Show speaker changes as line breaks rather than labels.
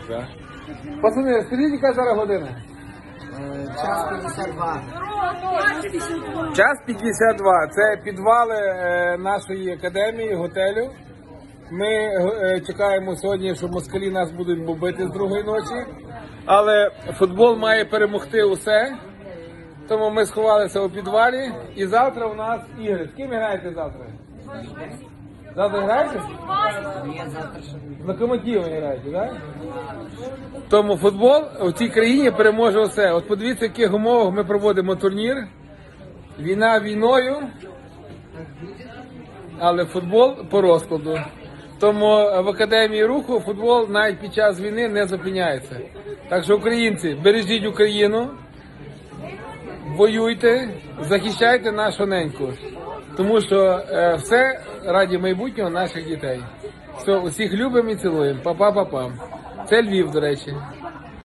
Да? Пацани, скажіть, яка зараз година?
Час 52.
Час 52. Це підвали нашої академії, готелю. Ми чекаємо сьогодні, що москалі нас будуть бомбити з другої ночі. Але футбол має перемогти усе. Тому ми сховалися у підвалі. І завтра у нас ігри. З ким граєте завтра? Завтра граєте? З Локомотивом граєте, так? Тому футбол в цій країні переможе усе. От подивіться, в яких умовах ми проводимо турнір. Війна війною, але футбол по розкладу. Тому в Академії Руху футбол навіть під час війни не зупиняється. Так що, українці, бережіть Україну, воюйте, захищайте нашу неньку. Тому що все раді майбутнього наших дітей. Все, усіх любимо і цілуємо. Па-па-па-па. Це Львів, до речі.